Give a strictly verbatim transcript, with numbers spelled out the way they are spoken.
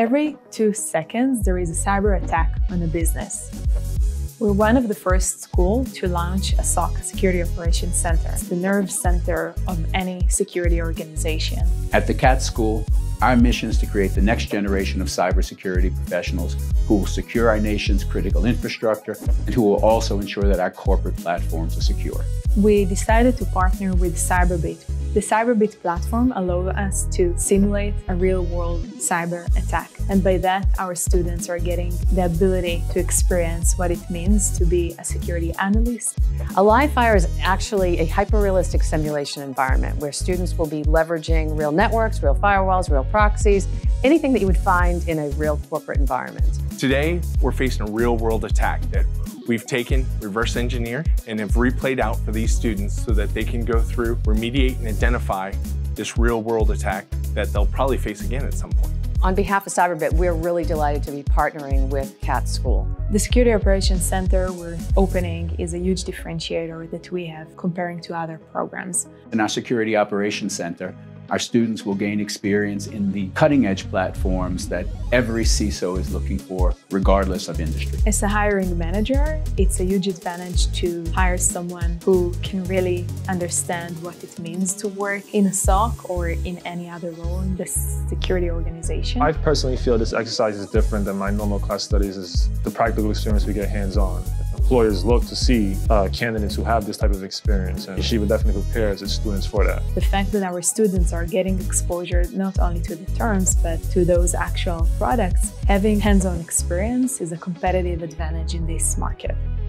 Every two seconds, there is a cyber attack on a business. We're one of the first schools to launch a S O C, a Security Operations Center. It's the nerve center of any security organization. At the Katz School, our mission is to create the next generation of cybersecurity professionals who will secure our nation's critical infrastructure and who will also ensure that our corporate platforms are secure. We decided to partner with Cyberbit. The Cyberbit platform allows us to simulate a real-world cyber attack. And by that, our students are getting the ability to experience what it means to be a security analyst. A live fire is actually a hyper-realistic simulation environment where students will be leveraging real networks, real firewalls, real proxies, anything that you would find in a real corporate environment. Today, we're facing a real-world attack that we've taken, reverse engineered, and have replayed out for these students so that they can go through, remediate, and identify this real-world attack that they'll probably face again at some point. On behalf of Cyberbit, we're really delighted to be partnering with Katz School. The Security Operations Center we're opening is a huge differentiator that we have comparing to other programs. In our Security Operations Center, our students will gain experience in the cutting-edge platforms that every C I S O is looking for, regardless of industry. As a hiring manager, it's a huge advantage to hire someone who can really understand what it means to work in a S O C or in any other role in the security organization. I personally feel this exercise is different than my normal class studies. Is the practical experience we get hands-on. Employers look to see uh, candidates who have this type of experience, and she would definitely prepare its students for that. The fact that our students are getting exposure not only to the terms, but to those actual products, having hands-on experience is a competitive advantage in this market.